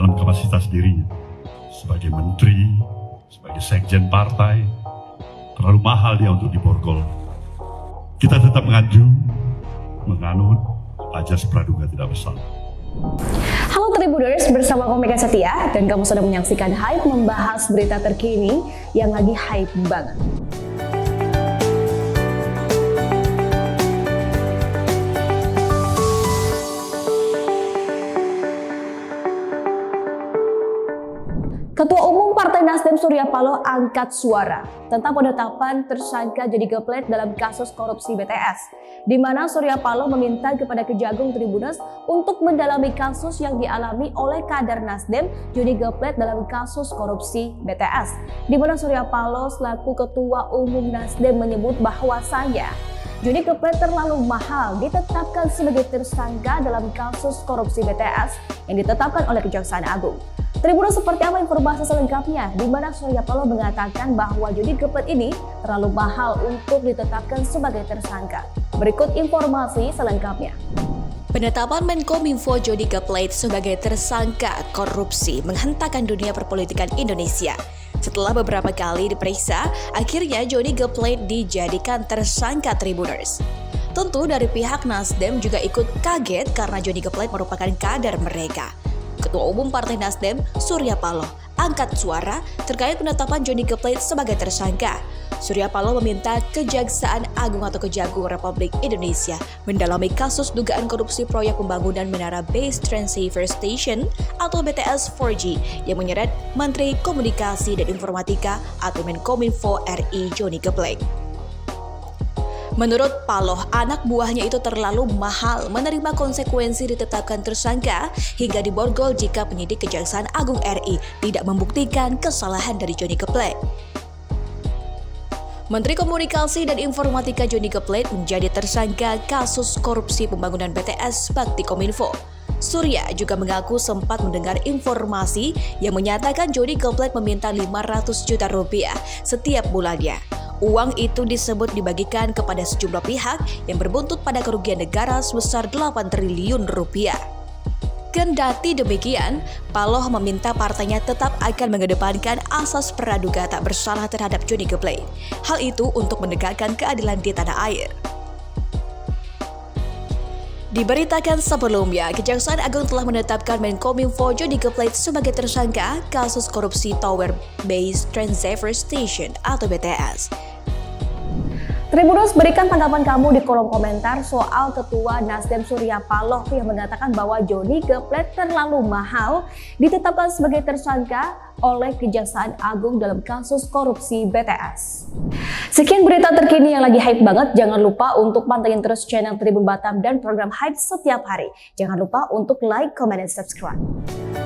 dalam kapasitas dirinya sebagai menteri, sebagai sekjen partai, terlalu mahal dia untuk diborgol. Kita tetap menganut ajas praduga tidak bersalah. Halo Tribuners, bersama Komika Setia dan kamu sedang menyaksikan Hype, membahas berita terkini yang lagi hype banget. Ketua Umum Partai Nasdem Surya Paloh angkat suara tentang penetapan tersangka Jody G Plate dalam kasus korupsi BTS, di mana Surya Paloh meminta kepada Kejagung Tribuners untuk mendalami kasus yang dialami oleh kader Nasdem Jody G Plate dalam kasus korupsi BTS, di mana Surya Paloh selaku Ketua Umum Nasdem menyebut bahwasanya Jody G Plate terlalu mahal ditetapkan sebagai tersangka dalam kasus korupsi BTS yang ditetapkan oleh Kejaksaan Agung. Tribuners, seperti apa informasi selengkapnya? Di mana Surya Paloh mengatakan bahwa Jody G Plate ini terlalu mahal untuk ditetapkan sebagai tersangka. Berikut informasi selengkapnya. Penetapan Menkominfo Jody G Plate sebagai tersangka korupsi menghentakkan dunia perpolitikan Indonesia. Setelah beberapa kali diperiksa, akhirnya Jody G Plate dijadikan tersangka Tribuners. Tentu dari pihak Nasdem juga ikut kaget karena Jody G Plate merupakan kader mereka. Ketua Umum Partai Nasdem, Surya Paloh, angkat suara terkait penetapan Jody G Plate sebagai tersangka. Surya Paloh meminta Kejaksaan Agung atau Kejagung Republik Indonesia mendalami kasus dugaan korupsi proyek pembangunan Menara Base Transceiver Station atau BTS 4G yang menyeret Menteri Komunikasi dan Informatika atau Menkominfo RI Jody G Plate. Menurut Paloh, anak buahnya itu terlalu mahal menerima konsekuensi ditetapkan tersangka hingga diborgol jika penyidik Kejaksaan Agung RI tidak membuktikan kesalahan dari Jody G Plate. Menteri Komunikasi dan Informatika Jody G Plate menjadi tersangka kasus korupsi pembangunan BTS Bakti Kominfo. Surya juga mengaku sempat mendengar informasi yang menyatakan Jody G Plate meminta 500 juta rupiah setiap bulannya. Uang itu disebut dibagikan kepada sejumlah pihak yang berbuntut pada kerugian negara sebesar 8 triliun rupiah. Kendati demikian, Paloh meminta partainya tetap akan mengedepankan asas praduga tak bersalah terhadap Jody G Plate. Hal itu untuk menegakkan keadilan di tanah air. Diberitakan sebelumnya, Kejaksaan Agung telah menetapkan Menkominfo Jody G Plate sebagai tersangka kasus korupsi Tower Base Transceiver Station atau BTS. Tribuners, berikan tanggapan kamu di kolom komentar soal Ketua Nasdem Surya Paloh yang mengatakan bahwa Jody G Plate terlalu mahal ditetapkan sebagai tersangka oleh Kejaksaan Agung dalam kasus korupsi BTS. Sekian berita terkini yang lagi hype banget. Jangan lupa untuk pantengin terus channel Tribun Batam dan program Hype setiap hari. Jangan lupa untuk like, comment, dan subscribe.